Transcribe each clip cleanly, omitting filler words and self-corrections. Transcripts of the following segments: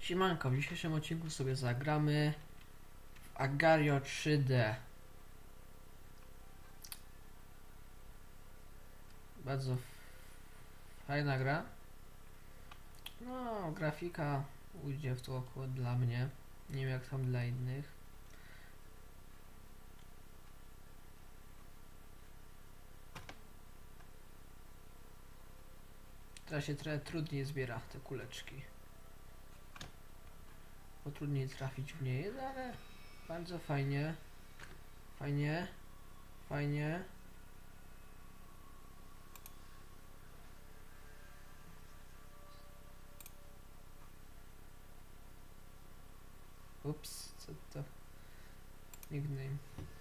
Siemanko, w dzisiejszym odcinku sobie zagramy w Agario 3D. Bardzo fajna gra. No, grafika ujdzie w to około dla mnie. Nie wiem jak tam dla innych. Teraz się trochę trudniej zbiera te kuleczki. Bo trudniej trafić w nie jest, ale bardzo fajnie. Fajnie. Fajnie. Ups, co to? Nickname.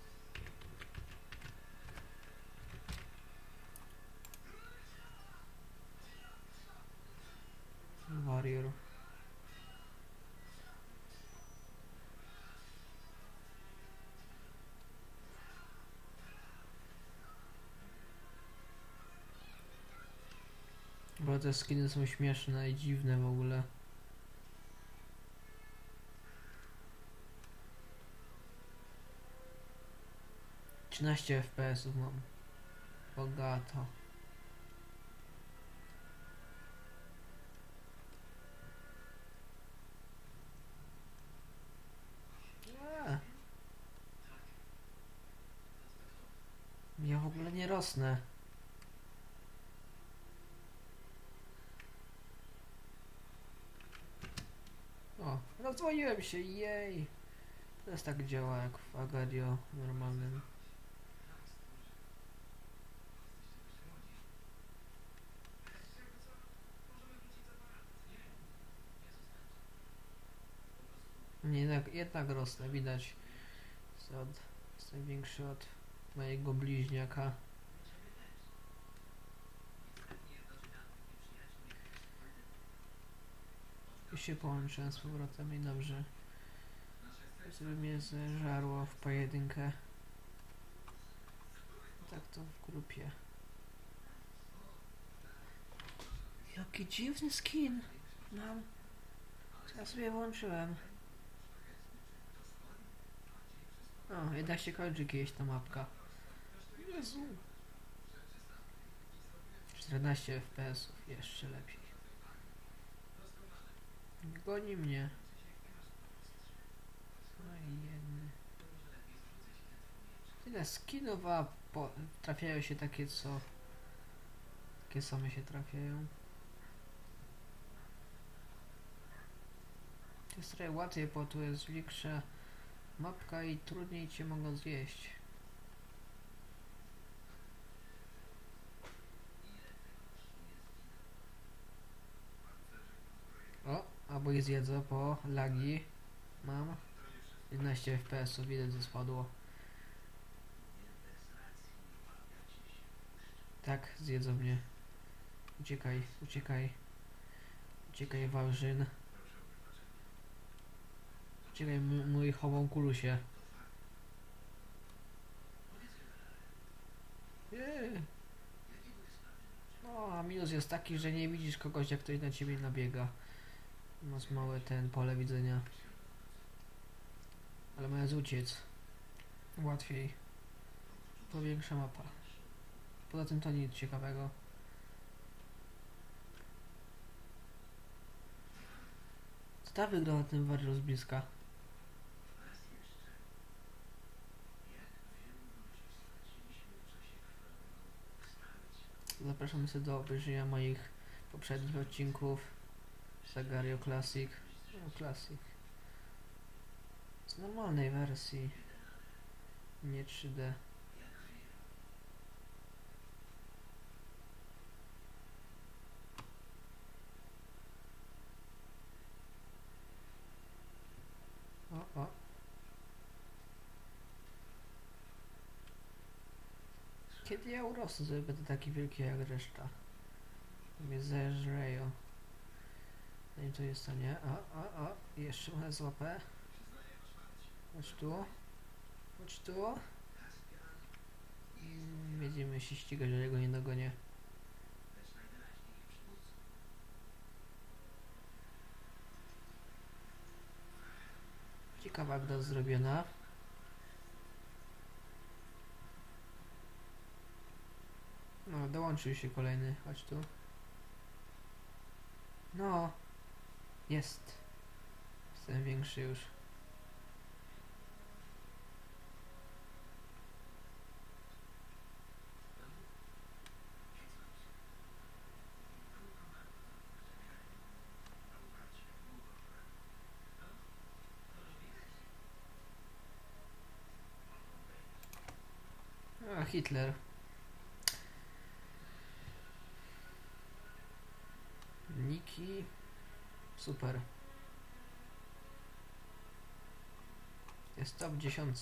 Warrior. Bo te skiny są śmieszne i dziwne w ogóle. Trzynaście FPS-ów mam. Bogato. Ja w ogóle nie rosnę. O, rozwoiłem się, jej! Teraz tak działa jak w Agario normalnym. Nie, jednak rosnę, widać. Jestem większy od mojego bliźniaka. I się połączyłem z powrotem i dobrze. Żeby mnie zeżarło w pojedynkę. Tak to w grupie. Jaki dziwny skin mam. Ja sobie włączyłem. O, jednak się kończy kiedyś ta mapka. Jezu. 14 FPS-ów, jeszcze lepiej. Goni mnie. No i jedny. Tyle skinów, a trafiają się takie co... Takie same się trafiają. To jest trochę łatwiej, bo tu jest większa mapka i trudniej cię mogą zjeść. O, albo ich zjedzą, bo lagi mam. 11 FPS-ów, widać, że spadło. Tak, zjedzą mnie. Uciekaj, uciekaj. Uciekaj, Wawrzyn. Uciekaj, mój homunculusie. No, a minus jest taki, że nie widzisz kogoś, jak ktoś na ciebie nabiega. Masz małe pole widzenia. Ale masz uciec. Łatwiej. To większa mapa. Poza tym to nic ciekawego. Co ta wygląda ten Warrior z bliska? Zapraszam się do obejrzenia moich poprzednich odcinków z Agario Classic. No, Classic. Z normalnej wersji. Nie 3D. O. Kiedy ja urosnę, żeby będę taki wielki jak reszta? Mnie zeżreją. Zanim to jest to nie. O. Jeszcze może złapę. Chodź tu. Chodź tu. Będziemy się ścigać, że jego nie dogonię. Wagda zrobiona. No, dołączył się kolejny. Chodź tu. No. Jest. Jestem większy już. A, Hitler. Niki. Super. Jest top 10.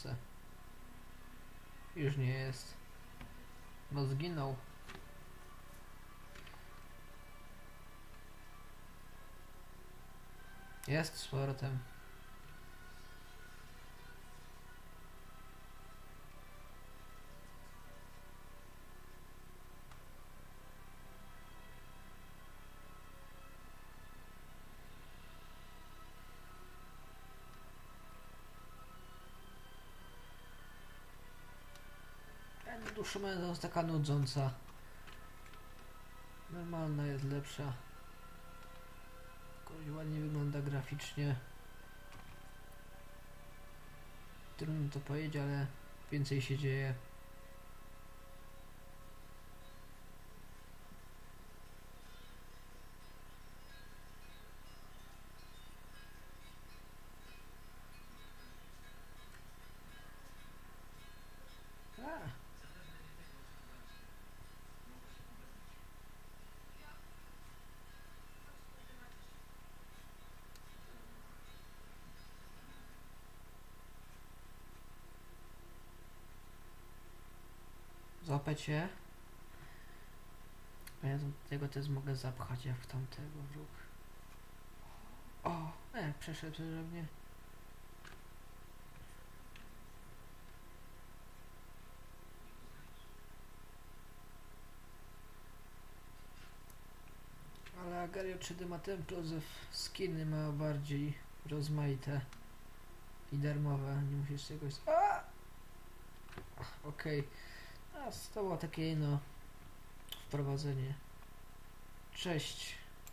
Już nie jest. Bo zginął. Jest z powrotem. Dusza to jest taka nudząca. Normalna jest lepsza. Jakoś ładnie wygląda graficznie. Trudno to powiedzieć, ale więcej się dzieje. A. Złapać się. A ja do tego też mogę zapchać jak w tamtego wróg. O! Przeszedł przeze mnie. Ale Agario 3D ma ten plus, że skiny ma bardziej rozmaite i darmowe. Nie musisz czegoś... Okej. A to było takie no wprowadzenie. Cześć.